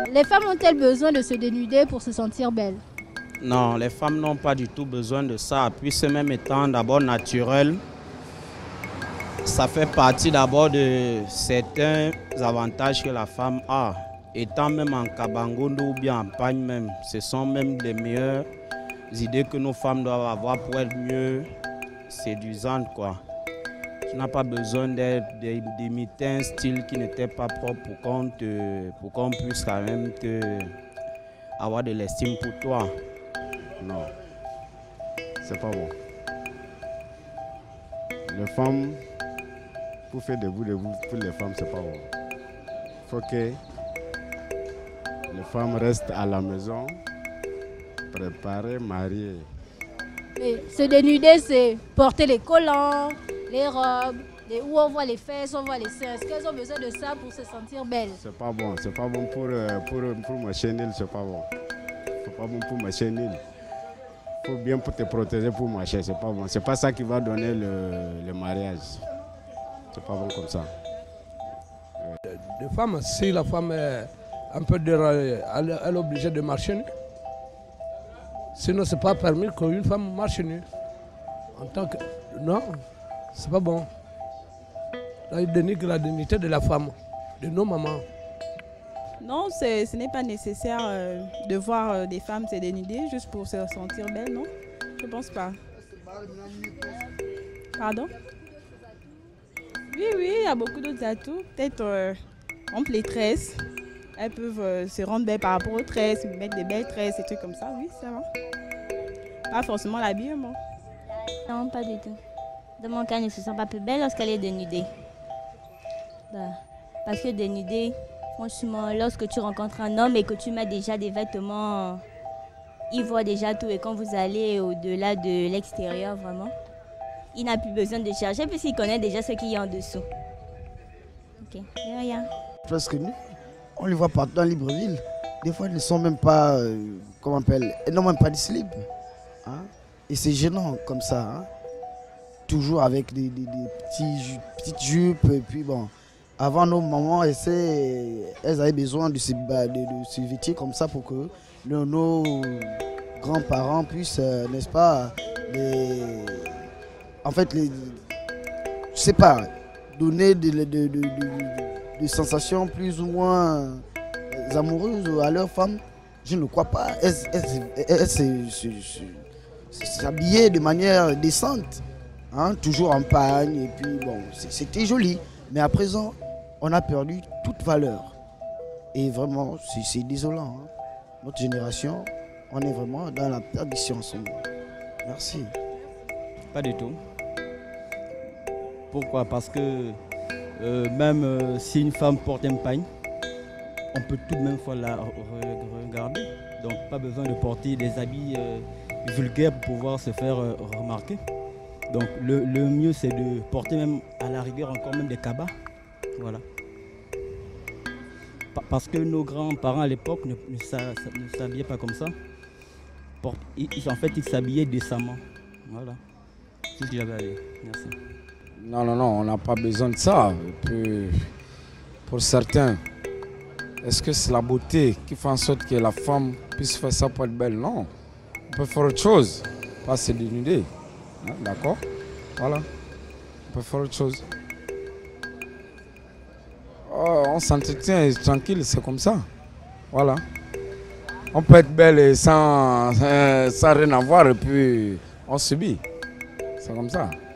Les femmes ont-elles besoin de se dénuder pour se sentir belles? Non, les femmes n'ont pas du tout besoin de ça. Puis ce même étant d'abord naturel, ça fait partie d'abord de certains avantages que la femme a. Étant même en Kabangondo ou bien en Pagne même, ce sont même les meilleures idées que nos femmes doivent avoir pour être mieux séduisantes, quoi. Tu n'as pas besoin d'imiter un style qui n'était pas propre pour qu'on puisse quand même avoir de l'estime pour toi. Non, c'est pas bon. Les femmes, pour faire debout, pour les femmes, c'est pas bon. Il faut que les femmes restent à la maison, préparées, mariées. Et se dénuder, c'est porter les collants, les robes, où on voit les fesses, on voit les seins. Est-ce qu'elles ont besoin de ça pour se sentir belles? C'est pas bon pour ma chenille, c'est pas bon. C'est pas bon pour ma chenille. Il faut bien pour te protéger pour marcher, c'est pas bon. C'est pas ça qui va donner le mariage. C'est pas bon comme ça. Les femmes, si la femme est un peu dérangée, elle est obligée de marcher nue. Sinon, c'est pas permis qu'une femme marche nue. En tant que... Non, c'est pas bon. Là, il dénigre la dignité de la femme, de nos mamans. Non, ce n'est pas nécessaire de voir des femmes se dénuder juste pour se sentir belles, non? Je pense pas. Pardon? Oui, il y a beaucoup d'autres atouts. Peut-être, les tresses. Elles peuvent se rendre belles par rapport aux tresses, mettre des belles tresses, des trucs comme ça. Oui, ça va. Pas forcément l'habillement. Non, pas du tout. Dans mon cas, elle ne se sent pas plus belle lorsqu'elle est dénudée. Parce que dénudée, franchement, lorsque tu rencontres un homme et que tu mets déjà des vêtements, il voit déjà tout. Et quand vous allez au-delà de l'extérieur, vraiment, il n'a plus besoin de chercher puisqu'il connaît déjà ce qu'il y a en dessous. Ok, de rien. Presque nu. On les voit partout dans Libreville. Des fois, ils ne sont même pas, comment on appelle, ils n'ont même pas de slip. Hein? Et c'est gênant comme ça. Hein? Toujours avec des petites jupes. Et puis bon, avant nos mamans, elles avaient besoin de se vêtir comme ça pour que nos grands-parents puissent, n'est-ce pas, je sais pas, donner des sensations plus ou moins amoureuses à leurs femmes. Je ne crois pas. Elles s'habillaient de manière décente. Hein, toujours en pagne, et puis bon, c'était joli. Mais à présent, on a perdu toute valeur. Et vraiment, c'est désolant. Hein. Notre génération, on est vraiment dans la perdition en ce moment. Merci. Pas du tout. Pourquoi? Parce que même si une femme porte un pagne, on peut tout de même la regarder. Donc pas besoin de porter des habits vulgaires pour pouvoir se faire remarquer. Donc le mieux c'est de porter même à la rigueur encore même des cabas. Voilà. Parce que nos grands-parents à l'époque ne s'habillaient pas comme ça. En fait, ils s'habillaient décemment. Voilà. C'est ce que j'avais à dire. Merci. Non, on n'a pas besoin de ça. Et puis, pour certains, est-ce que c'est la beauté qui fait en sorte que la femme puisse faire ça pour être belle? Non. On peut faire autre chose, pas se dénuder. Hein, d'accord? Voilà. On peut faire autre chose. Oh, on s'entretient tranquille, c'est comme ça. Voilà. On peut être belle et sans rien avoir et puis on subit. C'est comme ça.